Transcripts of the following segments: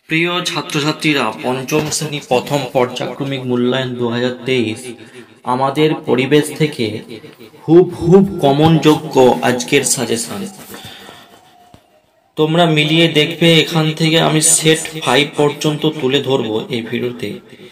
প্রিয় ছাত্রছাত্রীরা, পঞ্চম শ্রেণী প্রথম পর্যায়ক্রমিক মূল্যায়ন 2023 আমাদের পরিবেশ থেকে হুবহুব কমনযোগ্য আজকের সাজেশন তোমরা মিলিয়ে দেখবে। এখান থেকে আমি সেট 5 পর্যন্ত তুলে ধরবো এই ভিডিওতে।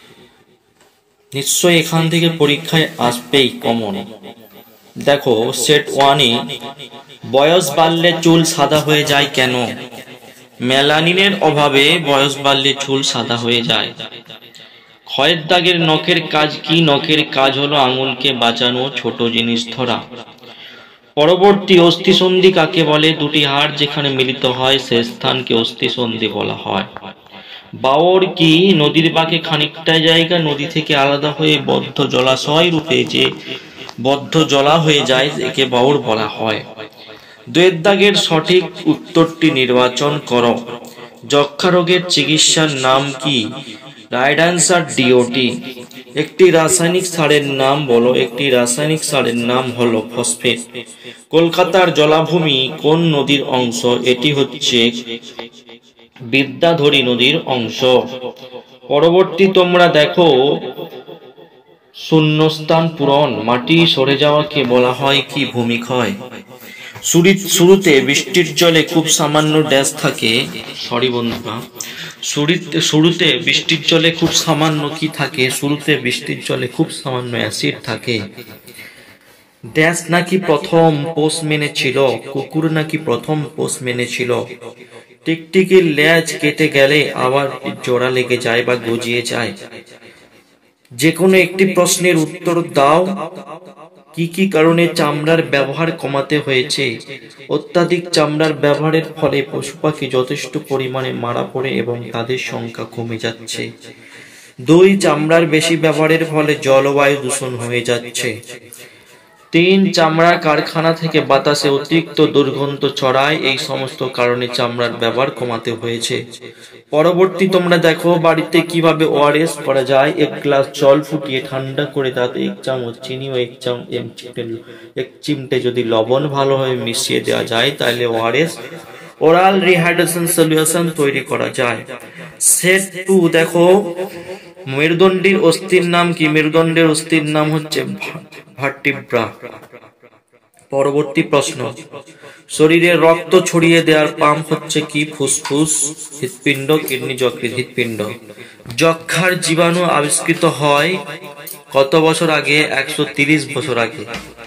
নিশ্চয়ই এখান থেকে পরীক্ষায় আসবেই কমন। দেখো, সেট 1-এ বয়স বাড়লে চুল সাদা হয়ে যায় কেন? মেলানিনের অভাবে বয়স বাড়লে চুল সাদা হয়ে যায়। ক্ষয়ের দাগের নখের কাজ কি? নখের কাজ হলো আঙুলকে বাঁচানো, ছোট জিনিস ধরা। পরবর্তী অস্থিসন্ধি কাকে বলে? দুটি হাড় যেখানে মিলিত হয় সে স্থানকে অস্থিসন্ধি বলা হয়। বাওর কি? নদীর বাঁকে খানিকটা জায়গা নদী থেকে আলাদা হয়ে বদ্ধ জলাশয় রূপে যে বদ্ধ জলা হয়ে যায় একে বাওর বলা হয়। দুয়ের দাগের সঠিক উত্তরটি নির্বাচন করো। যক্ষা রোগের চিকিৎসার নাম কি? Right answer DOT. একটি রাসায়নিক সারের নাম বলো। একটি রাসায়নিক সারের নাম হলো ফসফেট। কলকাতার জলাভূমি কোন নদীর অংশ? এটি হচ্ছে বিদ্যাধরী নদীর অংশ। পরবর্তী তোমরা দেখো, শূন্যস্থান পূরণ। মাটি সরে যাওয়াকে বলা হয় কি? ভূমিক্ষয়। শুরুতে বৃষ্টির জলে খুব সামান্য ড্যাশ থাকে। সরি বন্ধুরা, শুরুতে বৃষ্টির জলে খুব সামান্য কি থাকে? শুরুতে বৃষ্টির জলে খুব সামান্য অ্যাসিড থাকে। ড্যাশ নাকি প্রথম পোষ মেনেছিল? কুকুর নাকি প্রথম পোষ মেনেছিল? টিকটিকির লেজ কেটে গেলে আবার জোড়া লেগে যায় বা গজিয়ে যায়। যে কোনো একটি প্রশ্নের উত্তর দাও। কি কি কারণে চামড়ার ব্যবহার কমাতে হয়েছে? অত্যাধিক চামড়ার ব্যবহারের ফলে পশু পাখি যথেষ্ট পরিমাণে মারা পড়ে এবং তাদের সংখ্যা কমে যাচ্ছে। 2, চামড়ার বেশি ব্যবহারের ফলে জলবায়ু দূষণ হয়ে যাচ্ছে। 3, চামড়ার কারখানা থেকে বাতাসে অতিরিক্ত দুর্গন্ধ ছড়ায়। এই সমস্ত কারণে চামড়ার ব্যবহার কমাতে হয়েছে। পরবর্তী তোমরা দেখো, বাড়িতে কিভাবে ওআরএস করা যায়। 1 গ্লাস জল ফুটিয়ে ঠান্ডা করে তাতে 1 চামচ চিনি ও 1 চিমটে যদি লবণ ভালোভাবে মিশিয়ে দেওয়া যায় তাহলে ওআরএস ওরাল রিহাইড্রেশন সলিউশন তৈরি করা যায়। সেট 2 দেখো, মেরুদণ্ডীর অস্থির নাম কি? মেরুদণ্ডের অস্থির নাম হচ্ছে ভার্টিব্রা। পরবর্তী প্রশ্ন, শরীরে রক্ত ছড়িয়ে দেওয়ার পাম্প হচ্ছে কি? ফুসফুস, হৃৎপিণ্ড, কিডনি, যকৃৎ। হৃৎপিণ্ড। যক্ষার জীবাণু আবিষ্কৃত হয় কত বছর আগে? 130 বছর আগে।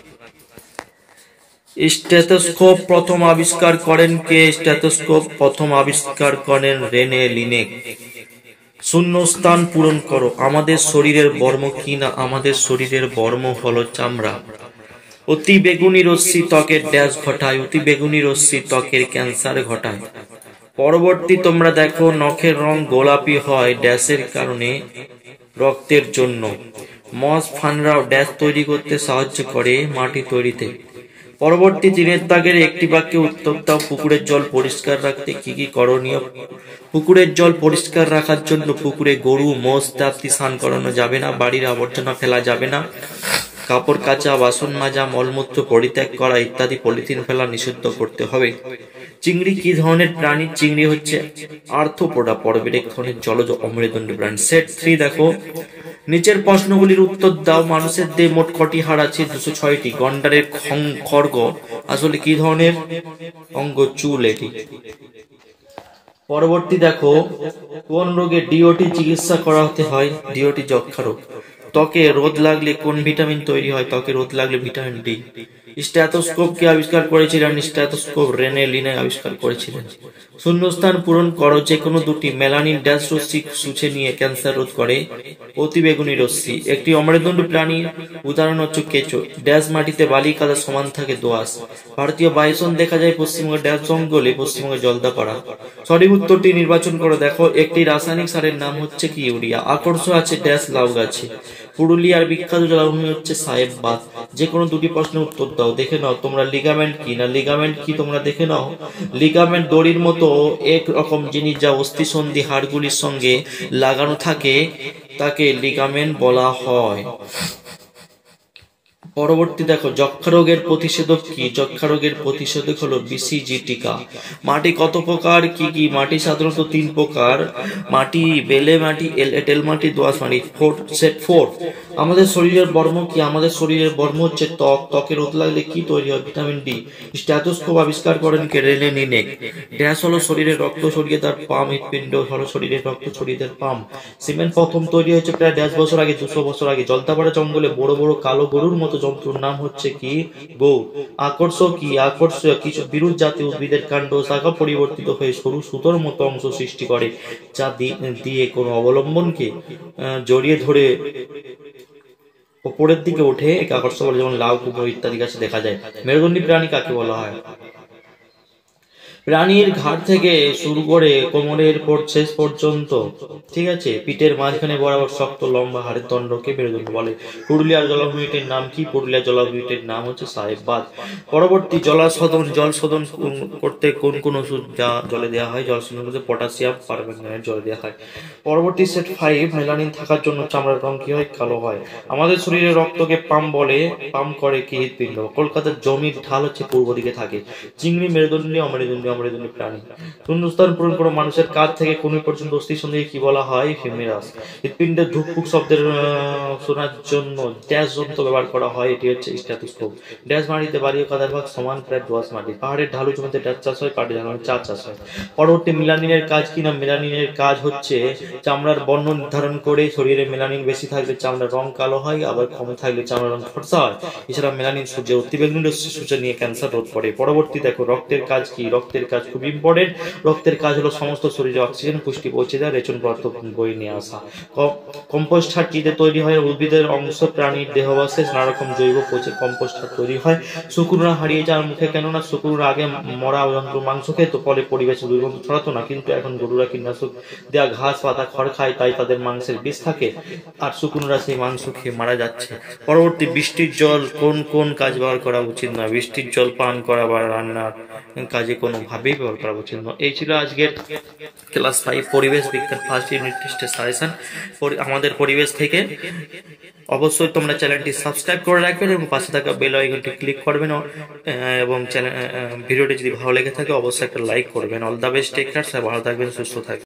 স্টেথোস্কোপ প্রথম আবিষ্কার করেন কে? স্টেথোস্কোপ প্রথম আবিষ্কার করেন রেনে লিনেক। শূন্যস্থান পূরণ করো। আমাদের শরীরের বর্ম কি না? আমাদের শরীরের বর্ম হলো চামড়া। অতি বেগুনি রশ্মি ত্বকের ড্যাশ ঘটায়। অতি বেগুনি রশ্মি ত্বকের ক্যান্সার ঘটায়। পরবর্তী তোমরা দেখো, নখের রং গোলাপি হয় ড্যাশের কারণে? রক্তের জন্য। মস ফানরাও ড্যাশ তৈরি করতে সাহায্য করে? মাটি তৈরিতে। পরবর্তী 3 দাগের একটি বাক্যে উত্তর দাও। পুকুরের জল পরিষ্কার রাখতে কি কি করণীয়? পুকুরের জল পরিষ্কার রাখার জন্য পুকুরে গরু, মোষ ইত্যাদি স্নান করানো যাবে না। বাড়ির আবর্জনা ফেলা যাবে না। কাপড় কাচা, বাসন মাজা, মলমূত্র পরিত্যাগ করা ইত্যাদি পলিথিন ফেলা নিষিদ্ধ করতে হবে। চিংড়ি কি ধরনের প্রাণী? চিংড়ি হচ্ছে আর্থ্রোপোডা পর্বের এক ধরনের জলজ অমেরুদণ্ডী প্রাণী। সেট 3 দেখো, নিচের প্রশ্নগুলির উত্তর দাও। মানুষের দেহে মোট কটি হাড় আছে? 206টি। গন্ডারের খড়গ আসলে কি ধরনের অঙ্গ? চুল এটি। পরবর্তী দেখো, কোন রোগে ডিওটি চিকিৎসা করাতে হয়? ডিওটি যক্ষা রোগ। ত্বকে রোদ লাগলে কোন ভিটামিন তৈরি হয়? ত্বকে রোদ লাগলে ভিটামিন ডি। স্টেথোস্কোপ কে আবিষ্কার করেছিলেন? স্টেথোস্কোপ রেনে লিনে আবিষ্কার করেছিলেন। শূন্যস্থান পূরণ করো। যে কোনো দুটি। মেলানিন ড্যাশ রশ্মি শুষে নিয়ে ক্যান্সার রোধ করে? অতি বেগুনি রশ্মি। একটি অমেরুদণ্ডী প্রাণীর উদাহরণ হচ্ছে কেঁচো। ড্যাশ মাটিতে বালি কাদা সমান থাকে? দোআঁশ। ভারতীয় বাইসন দেখা যায় পশ্চিমবঙ্গের ড্যাশ জঙ্গলে? পশ্চিমবঙ্গের জলদাপাড়া। সঠিক উত্তরটি নির্বাচন করে দেখো। একটি রাসায়নিক সারের নাম হচ্ছে কি? ইউরিয়া। আকর্ষণ আছে ড্যাশ লাউ গাছে। পুরুলিয়ার বিখ্যাত জলাভূমি হচ্ছে সাহেববাঁধ। যে কোনো দুটি প্রশ্নের উত্তর দাও। দেখে নাও তোমরা লিগামেন্ট কি না? লিগামেন্ট কি তোমরা দেখে নাও। লিগামেন্ট দড়ির মতো এক রকম জিনিস যা অস্থিসন্ধি হাড়গুলির সঙ্গে লাগানো থাকে তাকে লিগামেন্ট বলা হয়। পরবর্তী দেখো, যক্ষা রোগের প্রতিষেধক কি? যক্ষা রোগের প্রতিষেধক হলো বিসিজি টিকা। মাটি কত প্রকার, কি কি? মাটি সাধারণত 3 প্রকার: মাটি, বেলে মাটি, এঁটেল মাটি, দোআঁশ মাটি। সেট 4। আমাদের শরীরের বর্ম কি? আমাদের শরীরের বর্ম হচ্ছে ত্বক। ত্বকে রোদ লাগলে কি তৈরি হয়? Vitamin D. স্ট্যাথোস্কোপ আবিষ্কার করেন কে? Rene Laennec. ড্যাশ হলো শরীরের রক্ত ছড়িয়ে দেওয়ার পাম্প। হৃৎপিণ্ড হলো শরীরের রক্ত ছড়িয়ে দেওয়ার পাম্প। সিমেন্ট প্রথম তৈরি হয়েছে প্রায় 1.5 বছর আগে, 200 বছর আগে। জলদাপাড়া জঙ্গলে বড় বড় কালো গরুর মতো জন্তুর নাম হচ্ছে কি? গৌ। আকর্ষ কি? আকর্ষ কিছু বিরুৎ জাতীয় উদ্ভিদের কাণ্ড শাখা পরিবর্তিত হয়ে সরু সুতোর মতো অংশ সৃষ্টি করে, যা দিয়ে কোনো অবলম্বনকে জড়িয়ে ধরে উপরের দিকে ওঠে। একে আকর্ষণ বলে, যেমন লাউ, কুমড়ো ইত্যাদি গাছে দেখা যায়। মেরুদণ্ডী প্রাণী কাকে বলা হয়? প্রাণীর ঘাড় থেকে শুরু করে কোমরের শেষ পর্যন্ত, ঠিক আছে, পিঠের মাঝখানে বরাবর শক্ত লম্বা হাড়ের দণ্ডকে মেরুদণ্ড বলে। পুরুলিয়ার জলাভূমিটির নাম কি? পুরুলিয়ার জলাভূমিটির নাম হচ্ছে সাহেববাঁধ। পরবর্তী, জল শোধন করতে কোন কোন ওষুধ জলে দেওয়া হয়? জল শোধন করতে পটাশিয়াম পারম্যাঙ্গানেট জলে দেওয়া হয়। পরবর্তী সেট 5। মেলানিন থাকার জন্য চামড়ার রং কি হয়? কালো হয়। আমাদের শরীরে রক্তকে পাম্প করে কি? হৃৎপিণ্ড। কলকাতার জমির ঢাল হচ্ছে পূর্ব দিকে থাকে। চিংড়ি মেরুদণ্ডী, অমেরুদণ্ডী প্রাণী। শূন্যস্থান পূরণ করে মানুষের কাঁধ থেকে কনুই পর্যন্ত অস্থির সন্ধিকে কি বলা হয়? হিউমেরাস। হৃৎপিণ্ডের ধুকপুক শব্দের শোনার জন্য ড্যাশ যন্ত্র ব্যবহার করা হয়? এটি হচ্ছে স্ট্যাথোস্কোপ। ড্যাশ মাটিতে বাড়ি ও কাদার ভাগ সমান, প্রায় দোআঁশ মাটি। পাহাড়ের ঢালু জমিতে ড্যাশ চাষ হয়, পাহাড়ি ঢালু চা চাষ হয়। পরবর্তী, মেলানিনের কাজ কি? না, মেলানিনের কাজ হচ্ছে চামড়ার বর্ণ নির্ধারণ করে। শরীরে মেলানিন বেশি থাকলে চামড়ার রং কালো হয়, আবার কম থাকলে চামড়ার রং ফর্সা হয়। এছাড়া মেলানিন সূর্যের অতিবেগুনি রশ্মি সূচনা নিয়ে ক্যান্সার রোধ করে। পরবর্তী দেখো, রক্তের কাজ কি? রক্তের কাজ খুব ইম্পর্টেন্ট। রক্তের কাজ হলো সমস্ত শরীরে অক্সিজেন পুষ্টি পৌঁছে দেওয়া, রেচন পদার্থ বয়ে নিয়ে আসা। কম্পোস্ট সার কিতে তৈরি হয়? উদ্ভিদের অংশ, প্রাণীর দেহাবশেষ, নানা রকম জৈব পচে কম্পোস্ট সার তৈরি হয়। শুকররা হারিয়ে যাওয়ার মুখে কেননা শুকররা আগে মরা জন্তুর মাংস খেত, ফলে পরিবেশে দুর্গন্ধ ছড়াতো না। কিন্তু এখন গরুরা কীটনাশক দেওয়া ঘাস পাতা খড় খায়, তাই তাদের মাংসের বিষ থাকে, আর শুকররা সেই মাংস খেয়ে মারা যাচ্ছে। পরবর্তী, বৃষ্টির জল কোন কোন কাজ ব্যবহার করা উচিত নয়? বৃষ্টির জল পান করা বা রান্নার কাজে কোনোভাবেই ব্যবহার করা উচিত নয়। এই ছিল আজকের ক্লাস 5 পরিবেশ বিজ্ঞান ফার্স্ট ইউনিট টেস্টের সাজেশন আমাদের পরিবেশ থেকে। অবশ্যই তোমরা চ্যানেলটি সাবস্ক্রাইব করে রাখবেন এবং পাশে থাকা বেল আইকনটি ক্লিক করবেন, এবং ভিডিওটি যদি ভালো লেগে থাকে অবশ্যই একটা লাইক করবেন। All the best, take care, ভালো থাকবেন, সুস্থ থাকবেন।